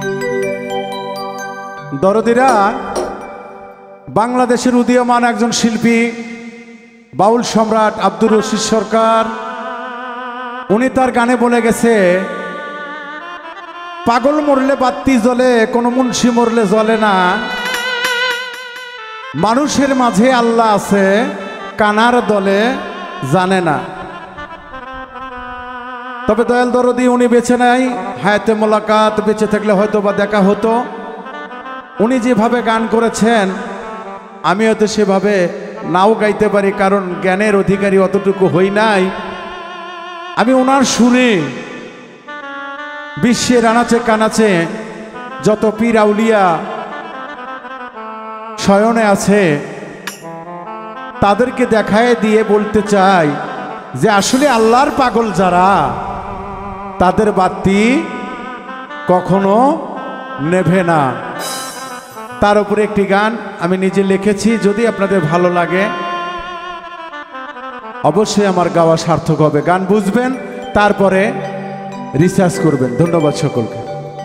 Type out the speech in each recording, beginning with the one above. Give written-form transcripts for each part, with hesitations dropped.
দরদিরা, বাংলাদেশের উদীয়মান একজন শিল্পী বাউল সম্রাট আব্দুর রশিদ সরকার, উনি তার গানে বলে গেছে, পাগল মরলে বাতি জ্বলে, কোনো মুন্সি মরলে জ্বলে না। মানুষের মাঝে আল্লাহ আছে, কানার দলে জানে না। তবে দয়াল দরদি উনি বেঁচে নাই, হায়াতে মোলাকাত, বেঁচে থাকলে হয়তো বা দেখা হতো। উনি যেভাবে গান করেছেন আমি হয়তো সেভাবে নাও গাইতে পারি, কারণ জ্ঞানের অধিকারী অতটুকু হই নাই। আমি ওনার সুরে বিশ্বের আনাচে কানাচে যত পীর আউলিয়া শয়নে আছে তাদেরকে দেখায় দিয়ে বলতে চাই যে আসলে আল্লাহর পাগল যারা, তাদের বাতি কখনো নেভে না। তার উপরে একটি গান আমি নিজে লিখেছি, যদি আপনাদের ভালো লাগে অবশ্যই আমার গাওয়া সার্থক হবে। গান বুঝবেন, তারপরে রিসার্চ করবেন। ধন্যবাদ সকলকে।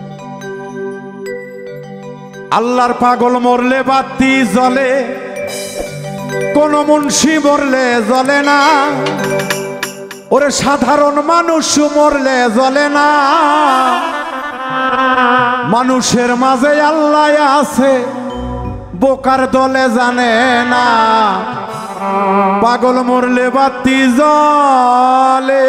আল্লাহর পাগল মরলে বাতি জ্বলে, কোন মুন্সি মরলে জ্বলে না। ওরে সাধারণ মানুষ মরলে জ্বলে না। মানুষের মাঝে আল্লাহ আছে, বোকার দলে জানে না। পাগল মরলে বাতি জ্বলে,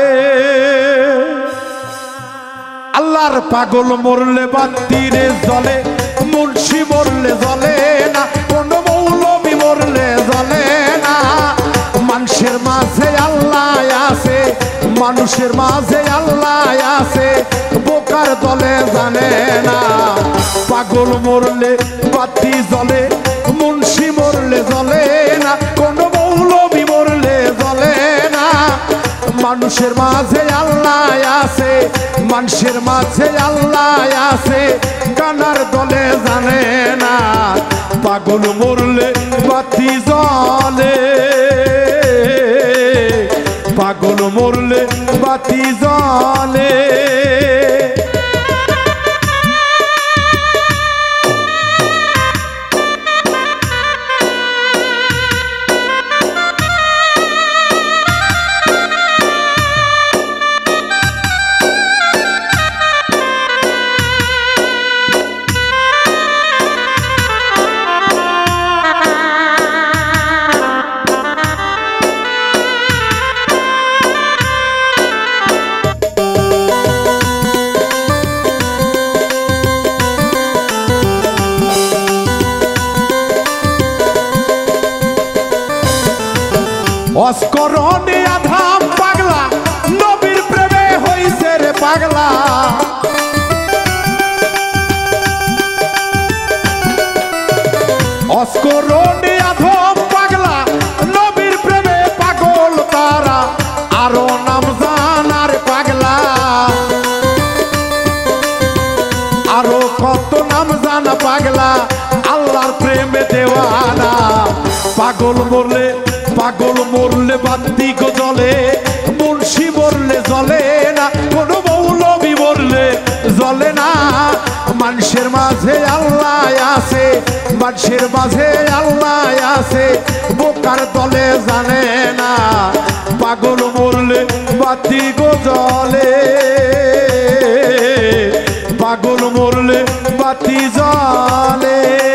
আল্লাহর পাগল মরলে বাতি রে জ্বলে, মুন্সি মরলে জ্বলে না, কোন মৌলবি মরলে জ্বলে না। মানুষের মাঝে আল্লাহ আছে, মানুষের মাঝে আল্লাহ আছে, বোকার দলে জানে না। পাগল মরলে বাতি জ্বলে, মুন্সি মরলে জ্বলে না, কোন মৌলবি মরলে জ্বলে না। মানুষের মাঝে আল্লাহ আছে, মানুষের মাঝে আল্লাহ আছে, কানার দলে জানে না। পাগল মরলে বাতি জ্বলে, পাগল মরলে বাতি জ্বলে। অস্করণে আধাম পাগলা, নবীর প্রেমে হইছে রে পাগলা। অস্করণে আধাম পাগলা, নবীর প্রেমে পাগল তারা, আরো নাম জানার পাগলা। আরো কত নাম জানা পাগলা, আল্লাহর প্রেমে দেওয়ানা। পাগল মরলে, পাগল মরলে বাতি গো জ্বলে, মুন্সি মরলে জ্বলে না, কোন মৌলবি মরলে জ্বলে না। মানুষের মাঝে আল্লাহ আছে, মানুষের মাঝে আল্লাহ আছে, বোকার দলে জানে না। পাগল মরলে বাতি গো জ্বলে, পাগল মরলে বাতি জ্বলে।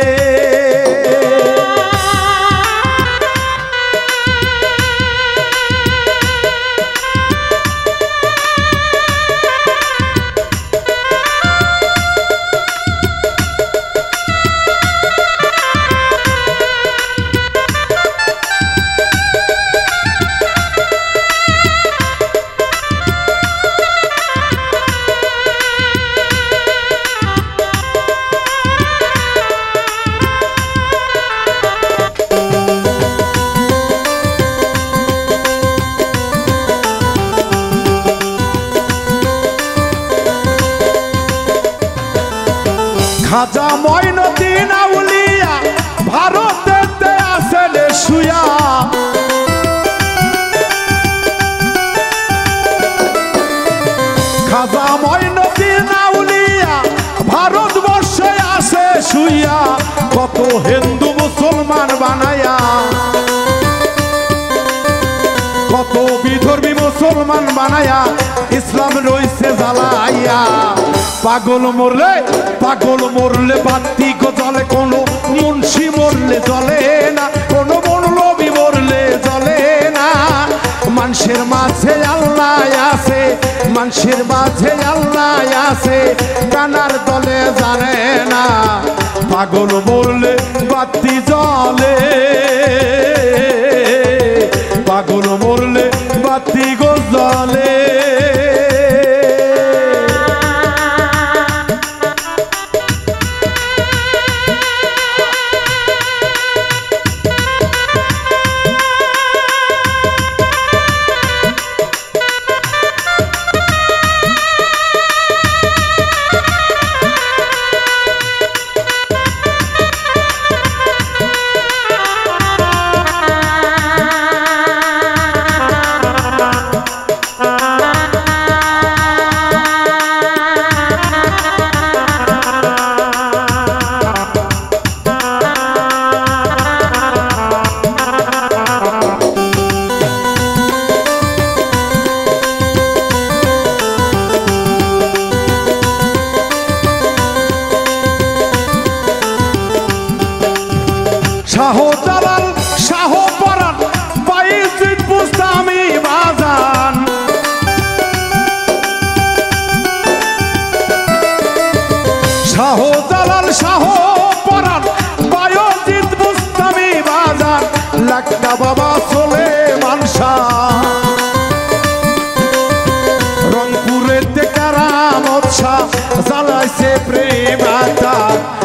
খাজা মঈনুদ্দিন আউলিয়া ভারতেতে আছেন শুয়া। খাজা মঈনুদ্দিন আউলিয়া ভারত আল্লায়া ইসলাম রইছে জ্বালাইয়া। পাগল মরলে বাতি গো জ্বলে, কোনো মুন্সি মরলে জ্বলে না, কোনো মৌলবি মরলে জ্বলে না। মানুষের মাঝে আল্লাহ আছে, মানুষের মাঝে আল্লাহ আছে, কানার দলে জানে না। পাগল মরলে বাতি জ্বলে, পাগল মরলে বাতি গো জ্বলে। শাহজালাল শাহপরাণ বাইজিদ বুস্তামি বাজান। শাহজালাল শাহপরাণ বাইজিদ বুস্তামি বাজান। লাক্কা বাবা চলে মানসা, রংপুরেতে কারামত শাহ জ্বালাইছে প্রেম আতা।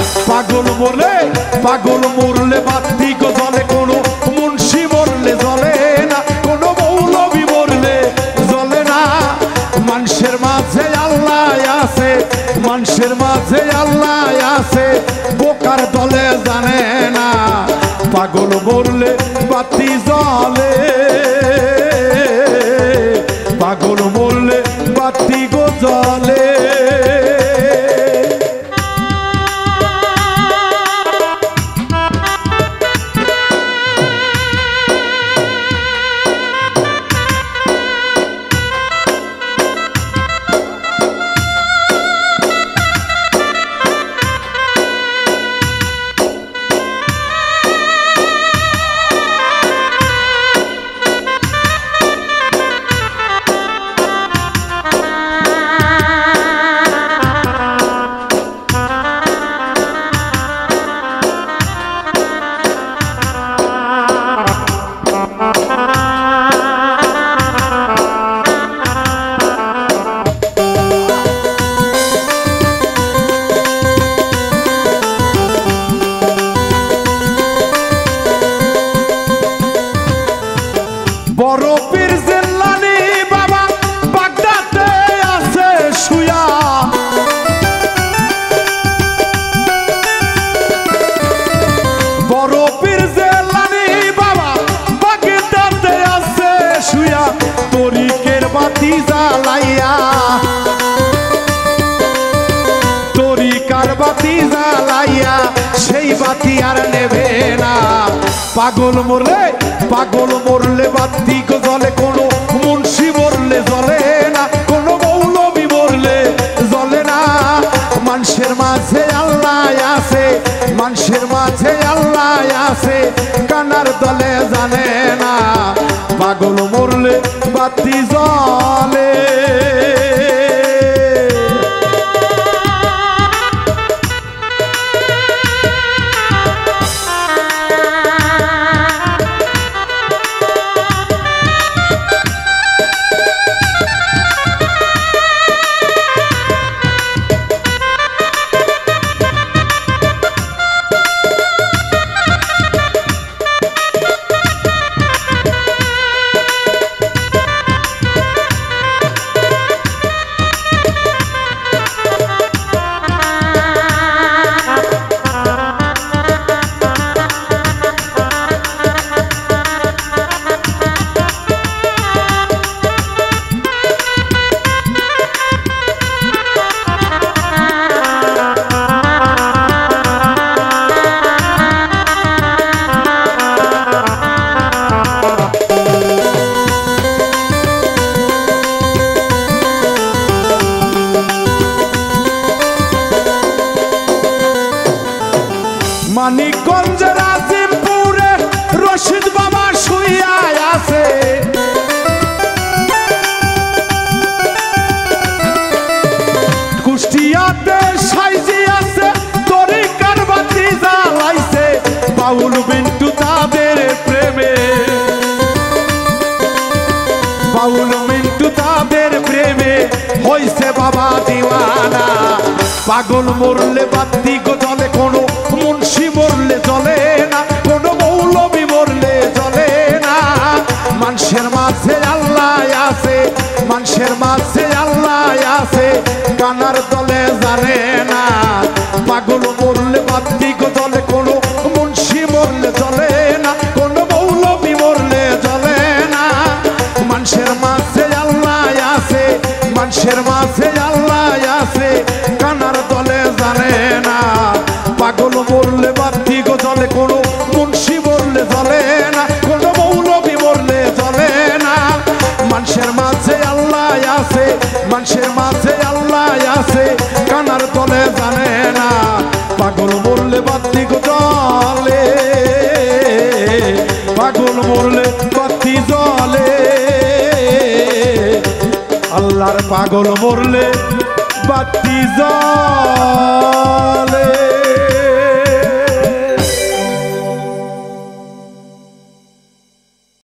পাগল মরলে বাতি গো জ্বলে, কোনো মুন্সি মরলে জ্বলে না, কোনো মৌলবি মরলে জ্বলে না। মানুষের মাঝে আল্লাহ আছে, মানুষের মাঝে আল্লাহ আছে, বোকার দলে জানে না। পাগল মরলে বাতি জ্বলে, পাগল মরলে বাতি গো জ্বলে। বড় পীর জিল্লানি বাবা বাগদাতে আছে শুয়া। বড় পীর জিল্লানি বাবা বাগদাতে আছে শুয়া, তরিকের বাতি জ্বালাইয়া, তরিকার বাতি জ্বালাইয়া, সেই বাতি আর নেবে না। পাগল মরলে বাতি গো জ্বলে, কোনো মুন্সি মরলে জ্বলে না, কোনো মৌলবি মরলে জ্বলে না। মানুষের মাঝে আল্লাহ আছে, মানুষের মাঝে আল্লাহ আছে, কানার দলে জানে না। পাগল মরলে বাতি জ্বলে। মানিকগঞ্জের আজিমপুরে রশিদ বাবা শুইয়া আছে, কুষ্টিয়াতে সাইজি আছে তরিকার বাতি জ্বালাইছে, বাউল মিন্টু তাদের প্রেমে, বাউল মিন্টু তাদের প্রেমে হইছে বাবা দিওয়ানা। পাগল মরলে বাতি গো জলে, কোনো মুন্সি মরলে জলে না, কোনো মৌলবি মরলে জলে না। মানুষের মাঝে আল্লাহ আছে, মানুষের মাঝে আল্লাহ আছে, কানার দলে জানে না। পাগল মরলে বাতি গো জলে, কোনো মুন্সি মরলে জলে না, কোনো মৌলবি মরলে জলে না। মানুষের মাঝে আল্লাহ আছে, মানুষের মাঝে আল্লাহ আছে, কানার দলে জানে না। পাগল মরলে বাতি গো জলে, কোনো মুন্সি মরলে জলে না, কোনো মৌলবি মরলে জলে না। মানুষের মাঝে আল্লাহ আছে, মানুষের মাঝে আল্লাহ আছে, কানার দলে জানে না। পাগল মরলে বাতি গো জলে, পাগল মরলে বাতি জলে, আল্লাহর পাগল মরলে বাতি জ্বলে।